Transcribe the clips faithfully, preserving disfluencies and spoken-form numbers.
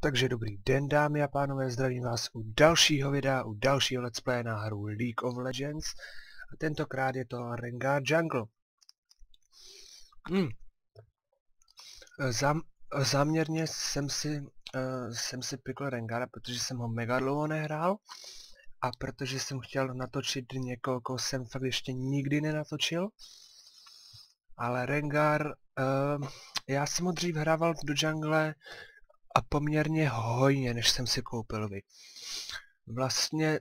Takže dobrý den, dámy a pánové, zdravím vás u dalšího videa, u dalšího let's play na hru League of Legends. A tentokrát je to Rengar Jungle. Hmm. Zám, záměrně jsem si, uh, jsem si pikl Rengara, protože jsem ho mega dlouho nehrál. A protože jsem chtěl natočit někoho, koho jsem fakt ještě nikdy nenatočil. Ale Rengar, uh, já jsem ho dřív hrával do jungle a poměrně hojně, než jsem si koupil vy. Vlastně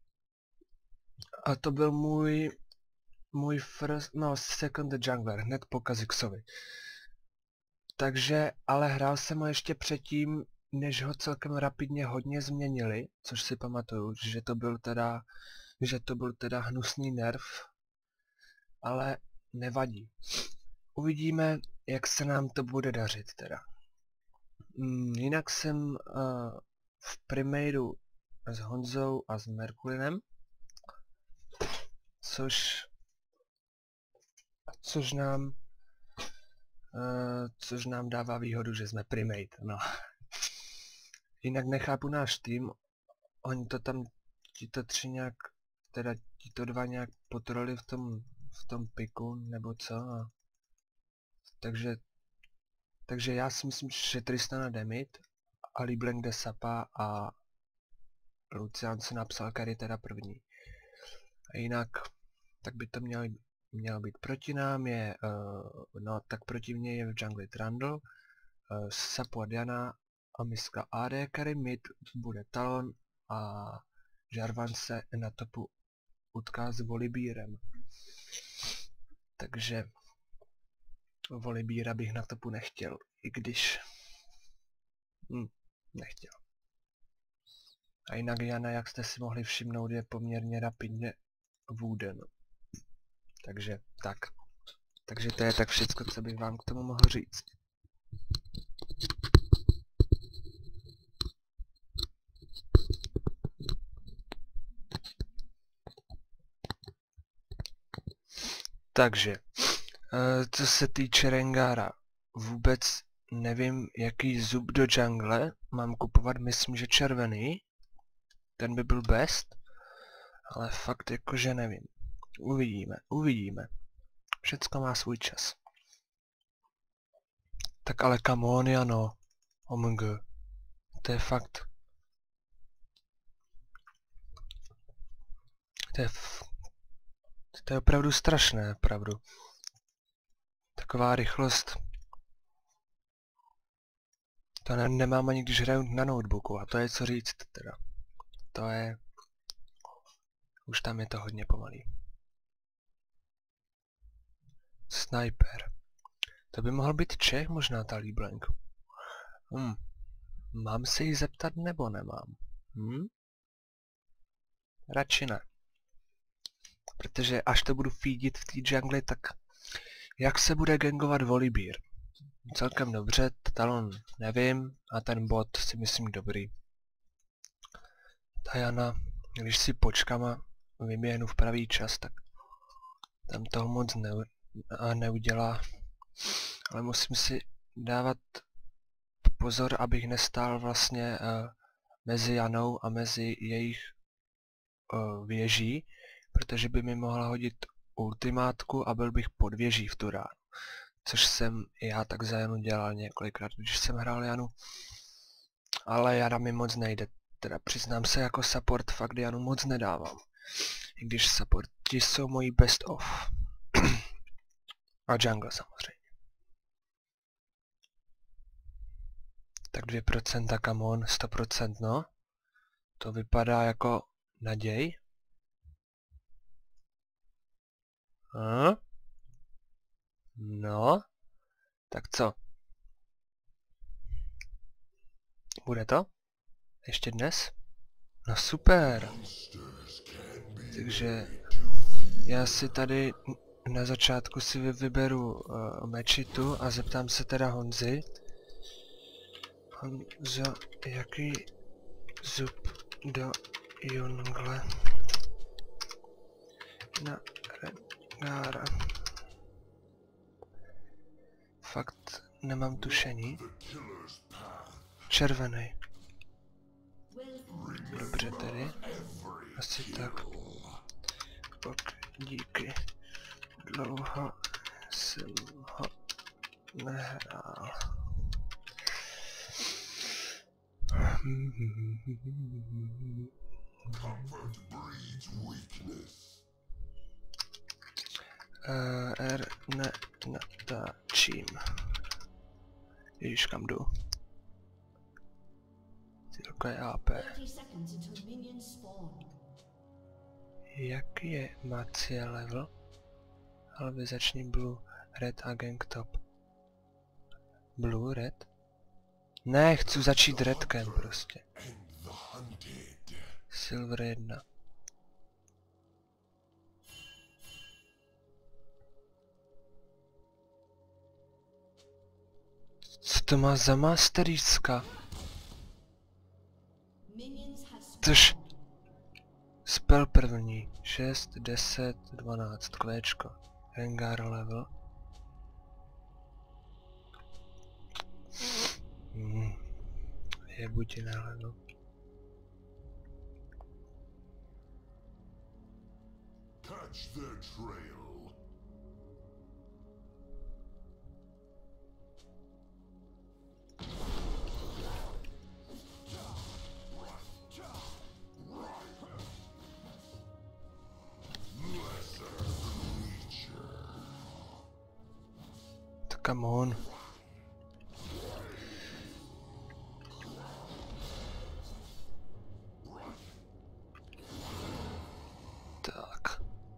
a to byl můj můj first, no second jungler, hned po Kha'Zixovi. Takže, ale hrál jsem ho ještě předtím, než ho celkem rapidně hodně změnili, což si pamatuju, že to byl teda, že to byl teda hnusný nerv, ale nevadí. Uvidíme, jak se nám to bude dařit teda. Hmm, jinak jsem uh, v Primadeu s Honzou a s Merkulinem, což což nám uh, což nám dává výhodu, že jsme Primate, no. Jinak nechápu náš tým, oni to tam, tito tři nějak, teda tito dva nějak potroli v tom, v tom piku, nebo co, a takže takže já si myslím, že Tristana jde mid, a LeBlanc jde Sapa a Lucian si napsal Kari teda první. A jinak, tak by to mělo, mělo být proti nám, je, uh, no tak proti mně je v jungli Trundle, uh, Sapu a Diana a Miska A D Kari, mid bude Talon a Jarvan se na topu utká s Volibírem. Takže Volibíra bych na topu nechtěl, i když hm, nechtěl. A jinak Jana, jak jste si mohli všimnout, je poměrně rapidně wooden. Takže tak. Takže to je tak všecko, co bych vám k tomu mohl říct. Takže, co se týče Rengara, vůbec nevím, jaký zub do jungle mám kupovat, myslím, že červený. Ten by byl best, ale fakt jakože nevím. Uvidíme, uvidíme. Všecko má svůj čas. Tak ale come on, Jano. O M G. To je fakt. To je f... To je opravdu strašné, opravdu. Taková rychlost. To ne nemám ani když hraju na notebooku, a to je co říct teda. To je... Už tam je to hodně pomalý. Sniper. To by mohl být Čech, možná ta LeBlanc. Hm. Mám se jí zeptat nebo nemám? Hm? Radši ne. Protože až to budu feedit v té jungli, tak jak se bude gangovat Volibír? Celkem dobře, Talon nevím, a ten bot si myslím dobrý. Tajana, když si počkama vyběhnu v pravý čas, tak tam toho moc ne, neudělá. Ale musím si dávat pozor, abych nestál vlastně uh, mezi Janou a mezi jejich uh, věží, protože by mi mohla hodit ultimátku a byl bych pod věží v tu ránu. Což jsem já tak za Janu dělal několikrát, když jsem hrál Janu. Ale Jana mi moc nejde, teda přiznám se, jako support fakt Janu moc nedávám. I když supporti jsou moji best of. A jungle samozřejmě. Tak dvě procenta, come on, sto procent no. To vypadá jako naděj. Hm? No. Tak co? Bude to? Ještě dnes? No super. Takže já si tady na začátku si vyberu uh, mečitu a zeptám se teda Honzy. Honzo, jaký zub do jungle na Rengara? Fakt nemám tušení. Červený. Dobře tedy. Asi tak. Ok, díky. Dlouho jsem ho nehrál. Uh, R ne, natáčím. Ježíš, kam jdu? Cílka je A P. Jaký je Macie level? Halvizační Blue, Red a Gang Top. Blue, Red? Ne, chci začít Redkem prostě. Silver jedna. Co to má za masteríska? Což... Spell první. šest, deset, dvanáct. Kvéčko. Rengar level. Hmm. Je buď jiná level. Catch their trail. Come on. Tak.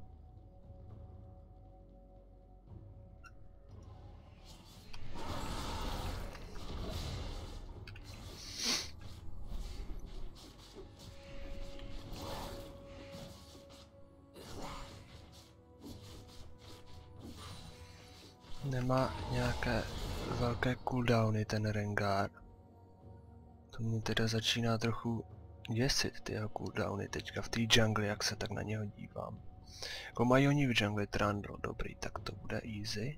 Nemá nějaké velké cooldowny ten Rengar. To mě teda začíná trochu děsit ty jeho cooldowny teďka v té jungli, jak se tak na něho dívám. Jako mají oni v jungli Trundle, dobrý, tak to bude easy.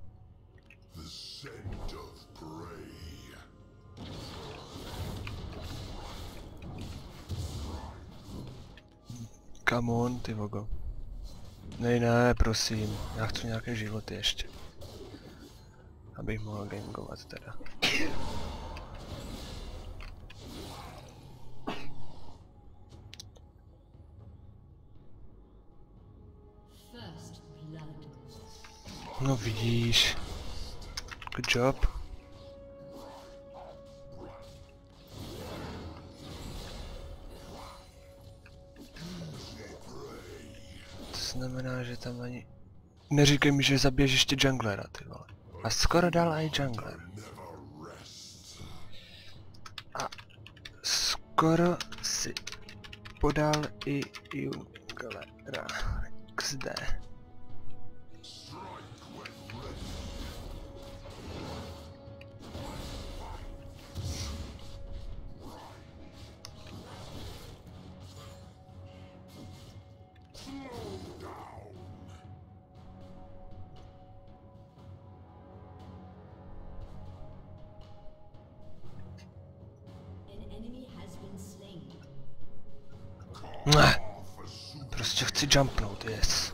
Come on, ty vogo. Nej, ne, prosím, já chci nějaké životy ještě. Abych mohl gangovat teda. No vidíš. Good job. To znamená, že tam ani... Neříkej mi, že zabiješ ještě junglera, ty vole. A skoro dal i jungler. A skoro si podal i junglera. iks dé. Ne. Prostě chci jumpnout, yes.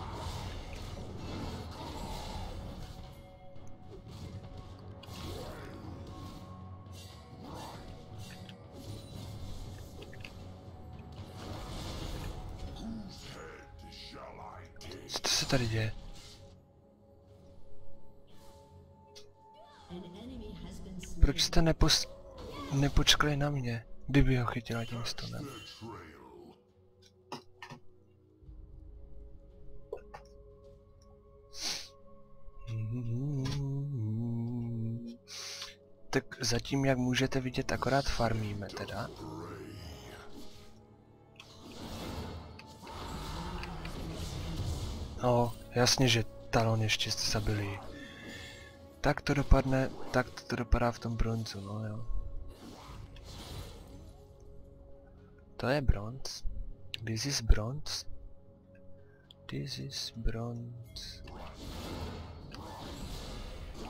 Co to se tady děje? Proč jste nepos... nepočkali na mě, kdyby ho chytila tím stonem? Tak zatím, jak můžete vidět, akorát farmíme teda. No, jasně, že Talon ještě zabili. Tak to dopadne, tak to dopadá v tom bronzu, no jo. To je bronz. This is bronze. This is bronze.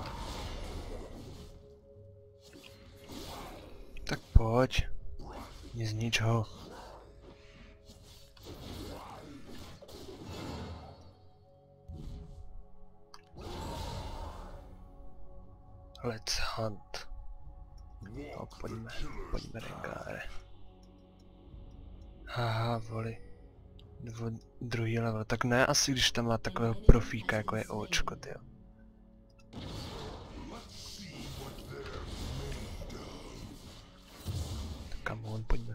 Tak pojď. Nic z ničeho. Let's hunt. No, pojďme, pojďme, Rengáre. Haha, voli. Dvo, druhý level, tak ne asi, když tam má takového profíka, jako je Očko, tyjo. Tak come on, pojďme.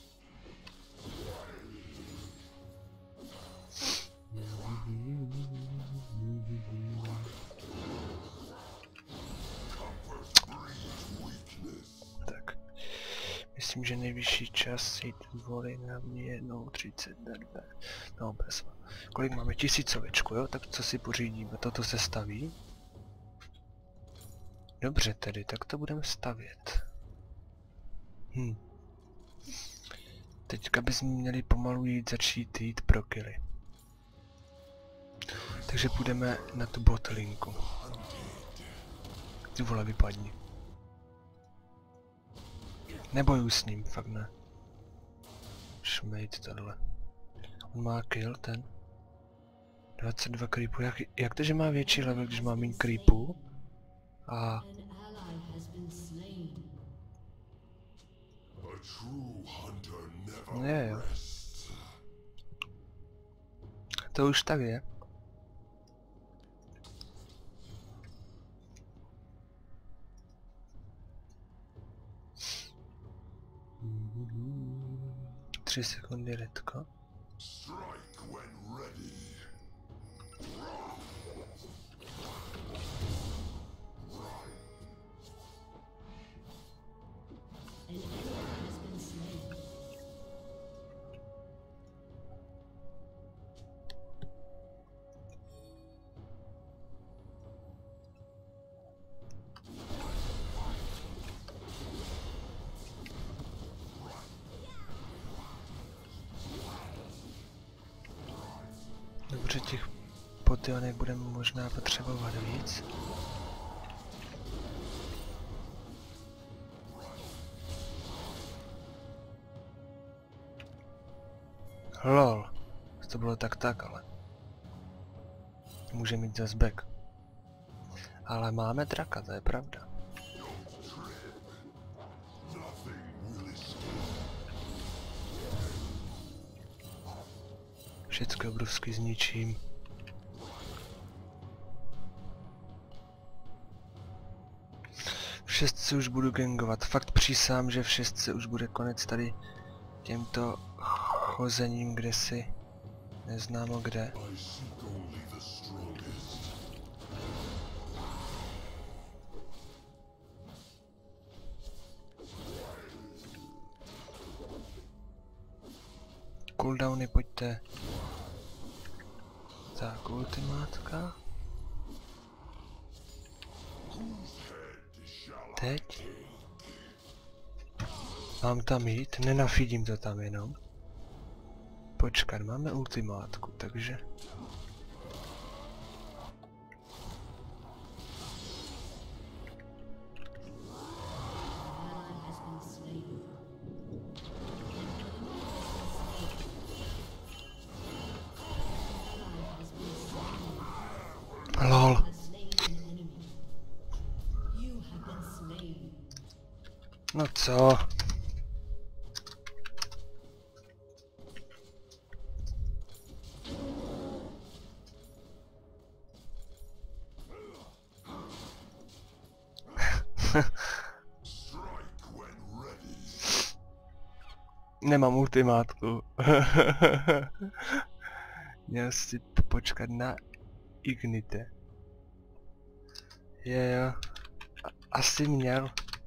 Tak. Myslím, že nejvyšší čas jít voli na mě jednou třicet dve. No bez. Kolik máme? Tisícovečku, jo? Tak co si pořídíme? Toto se staví? Dobře tedy, tak to budeme stavět. Hm. Teďka bychom měli pomalu jít začít jít pro killy. Takže půjdeme na tu botlinku. Ty vole, vypadni. Nebojuj s ním, fakt ne. Šmejt tohle. On má kill ten. dvacet dva creepů. Jak, jak to, že má větší level, když má méně creepů? A... Ne, jo. To už tak je. Tři sekundy, redko. Dobře, těch potionek budeme možná potřebovat víc. Lol, to bylo tak tak, ale může mít zas back. Ale máme draka, to je pravda. Všecko obrovsky zničím. V šestce už budu gangovat. Fakt přísám, že v šestce už bude konec tady těmto chozením kdesi. Neznámo kde. Cooldowny, pojďte. Tak, ultimátka. Teď. Mám tam jít? Nenafídím to tam jenom. Počkat, máme ultimátku, takže... Lol. No co? Nemám ultimátku. Měl si počkat na Ignite. Je jo. Asi měl.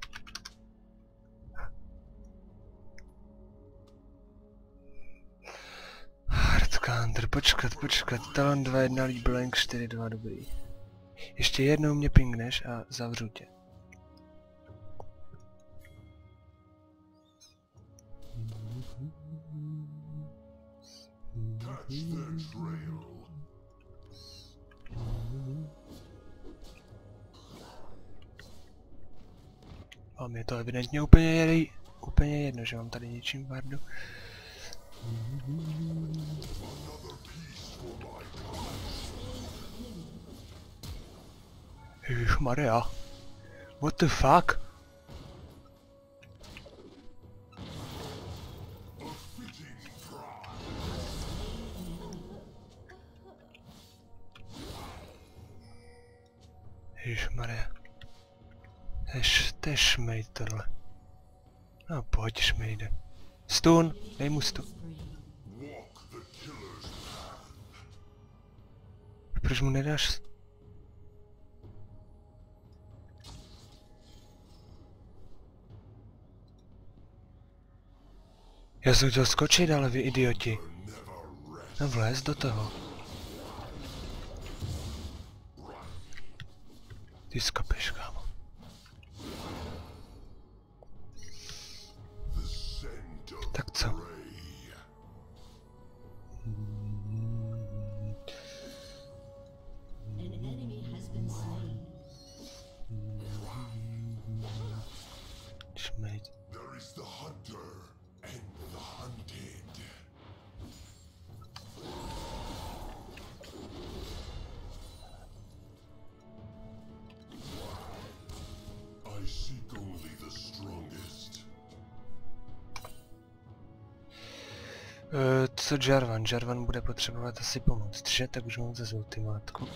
Hardcounter, počkat, počkat. Talon dva jedna, Blank čtyři dva, dobrý. Ještě jednou mě pingneš a zavřu tě. A mě to evidentně úplně jedí, úplně jedno, že mám tady něčím vardu. Ježišmarja. What the fuck? Ježišmarja. To je šmejd tohle. No pojď šmejde. Stun, dej mu stun. Proč mu nedáš? Já jsem chtěl skočit, ale vy idioti. No vlez do toho. Ty skapeš, kámo. Tak co? Šmejd. Uh, co Jarvan? Jarvan bude potřebovat asi pomoct, že? Tak už mám zase ultimátku.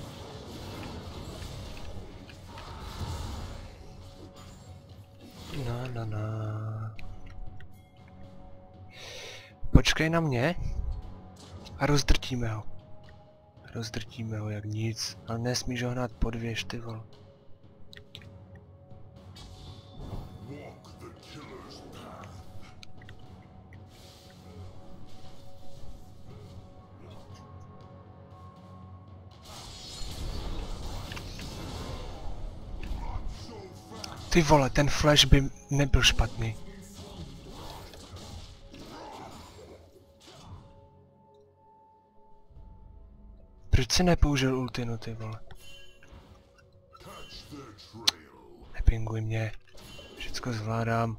No, no, no. Počkej na mě a rozdrtíme ho. Rozdrtíme ho jak nic, ale nesmíš ho hnát pod věž, ty vole. Ty vole, ten flash by nebyl špatný. Proč si nepoužil ultinu, ty vole? Nepinguj mě. Všecko zvládám.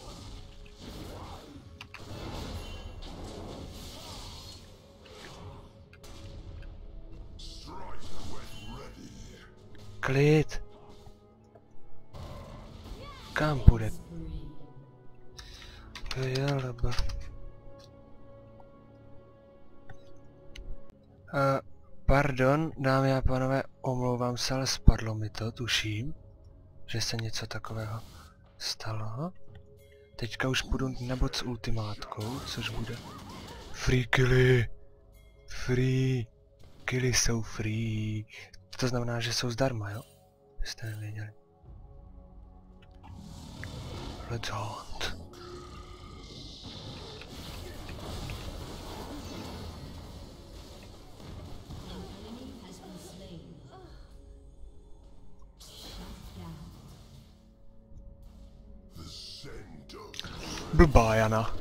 Klid. Kam půjde? Jalaba. Uh, pardon, dámy a pánové, omlouvám se, ale spadlo mi to, tuším, že se něco takového stalo. Teďka už půjdu na bod s ultimátkou, což bude free killy. Free killy jsou free. To znamená, že jsou zdarma, jo? Jste nevěděli. Let's hunt. Blbá Jana.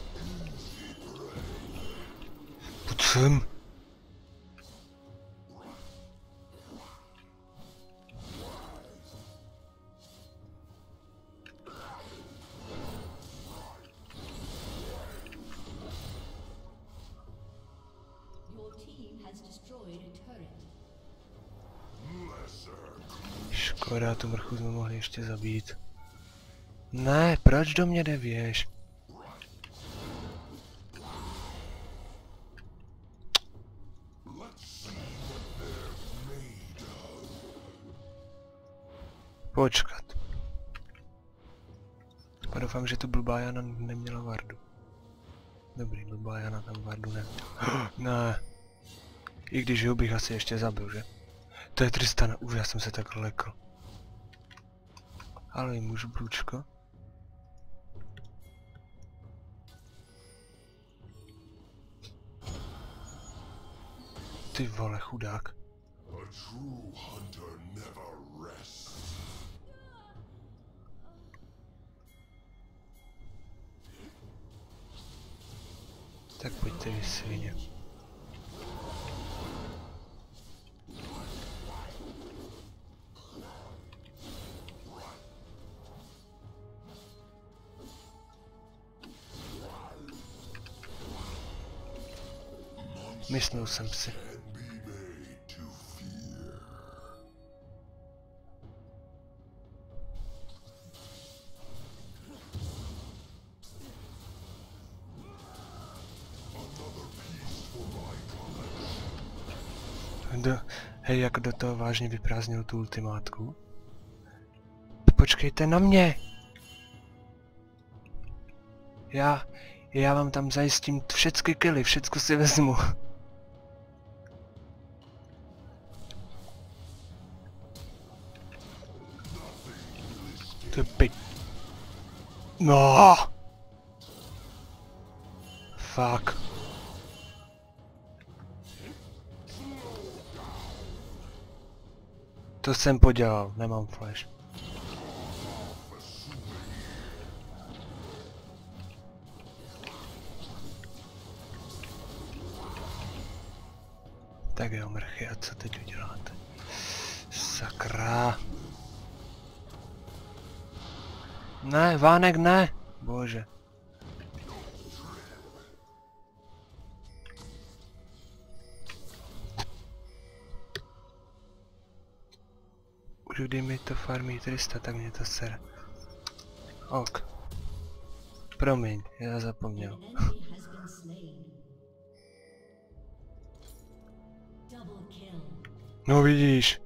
Pojď sem. Škoda, tu mrchu jsme mohli ještě zabít. Ne, proč do mě nevěš? Počkat. A doufám, že tu blbá Jana neměla vardu. Dobrý, blbá Jana tam vardu neměla. Ne. I když ho bych asi ještě zabil, že? To je Tristana, už já jsem se tak lekl. Ale jim už blůčko. Ty vole, chudák. Tak pojďte vy svině. Myslel jsem si. Do, hej, jak do toho vážně vyprázdnil tu ultimátku. Počkejte na mě! Já, já vám tam zajistím všechny killy, všecko si vezmu. To je pi... No! Fuck. To jsem podělal, nemám flash. Tak jo, mrchy, a co teď uděláte? Sakra. Ne, Vánek ne! Bože. Už kdy mi to farmí tři sta, tak mě to sere. Ok. Promiň, já zapomněl. No vidíš.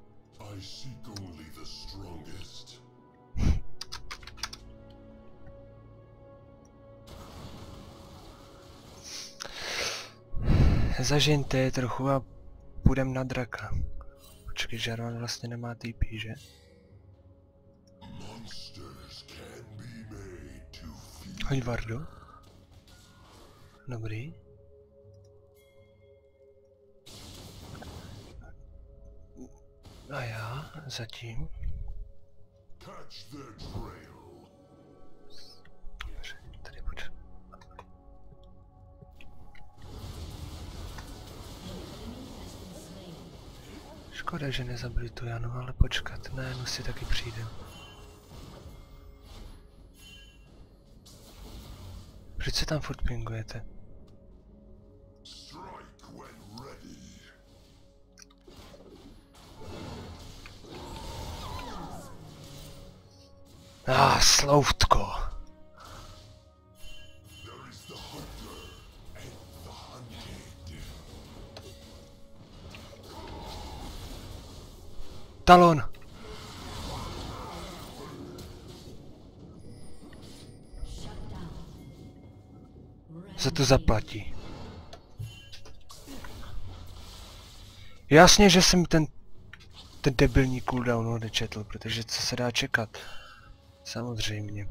Zažeňte je trochu a půjdem na draka. Počkej, Jarvan vlastně nemá T P, že? Hoď Vardu. Dobrý. A já zatím. Tady budu. Škoda, že nezabili tu Janu, ale počkat, na Janu si taky přijdem. Proč se tam furt pingujete? Ah, sloutko. Talon. Za to zaplatí. Jasně, že jsem ten, ten debilní cooldown odečetl, protože co se dá čekat? Samozřejmě.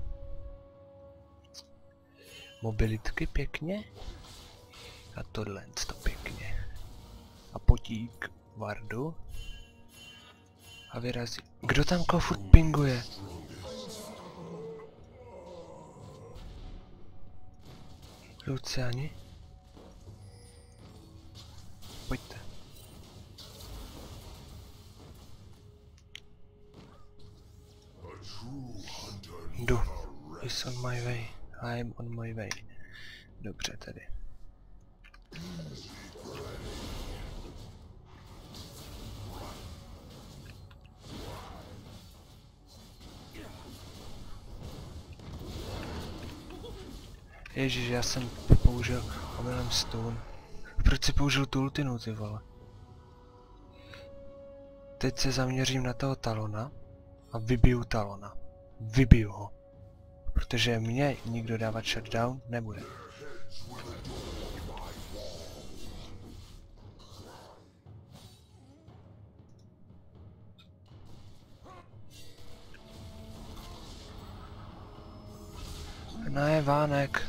Mobilitky pěkně. A tohle to pěkně. A potík Vardu. A vyrazí. Kdo tam koho furt pinguje? Luciani? Pojďte. Jdu. Is on my way. I'm on my way. Dobře tedy. Ježíš, já jsem použil omylem stun. Proč si použil tu ultinu, ty vole? Teď se zaměřím na toho Talona a vybiju Talona. Vybiju ho. Protože mě nikdo dávat shutdown nebude. Ne, Vánek.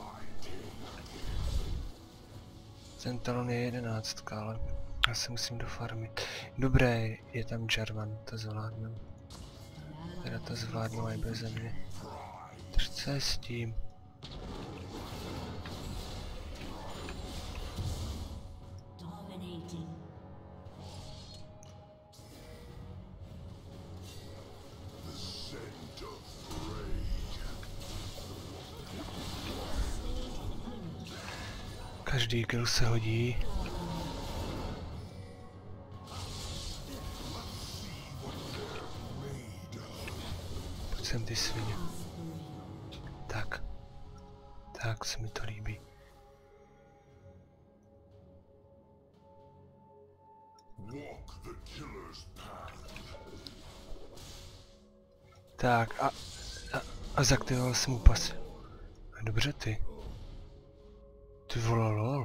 Ten Talon je jedenáctka, ale já se musím dofarmit. Dobré, je tam Jarvan, to zvládnu. Teda to zvládnu aj bez mě. Co je s tím? Každý kill se hodí. sem ty svině. Tak. Tak se mi to líbí. Walk the killer's path. Tak a, a, a zaktivoval jsem mu pas. Dobře ty. Ty vole lol.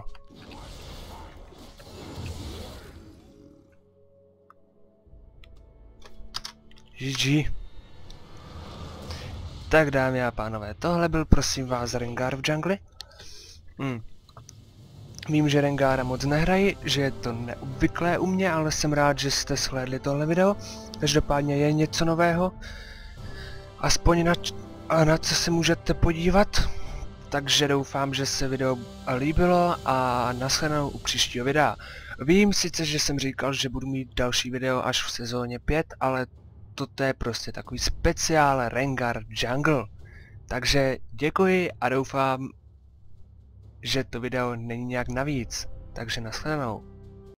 G G. Tak dámy a pánové, tohle byl prosím vás Rengar v džungli. Hmm. Vím, že Rengara moc nehraji, že je to neobvyklé u mě, ale jsem rád, že jste shlédli tohle video. Každopádně je něco nového. Aspoň na, a na co se můžete podívat. Takže doufám, že se video líbilo a nashledanou u příštího videa. Vím sice, že jsem říkal, že budu mít další video až v sezóně pět, ale toto je prostě takový speciál Rengar Jungle. Takže děkuji a doufám, že to video není nějak navíc. Takže nashledanou.